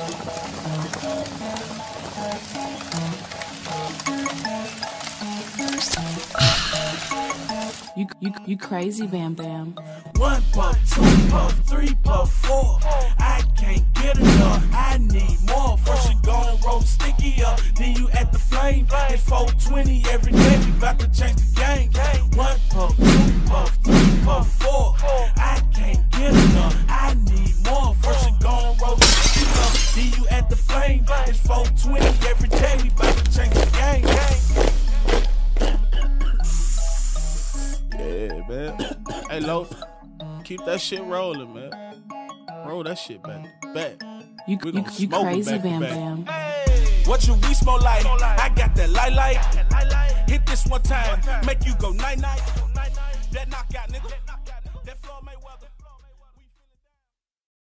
You crazy, Bam Bam. 1 puff, 2 puff, 3 puff, 4. I can't get enough. I need more. First you gon' roll sticky up, then you at the flame. It's 420 every day. We bout to change the game. 1 puff, 2 puff, 3 puff, 4. I can't get enough. I need more. First you gon' roll sticky up, then you at the flame. It's 420 every day. We bout to change the game. Yeah, man. Hey, Loaf, keep that shit rolling, man. Roll that shit back. You crazy, Bam Bam. What you we smoke like? I got that light. Hit this one time, make you go night night. That knockout, nigga.